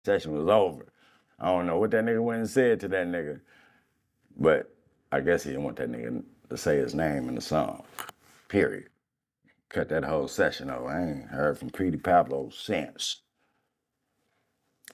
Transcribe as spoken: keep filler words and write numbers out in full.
Session was over. I don't know what that nigga went and said to that nigga, but I guess he didn't want that nigga to say his name in the song. Period. Cut that whole session off. I ain't heard from Petey Pablo since.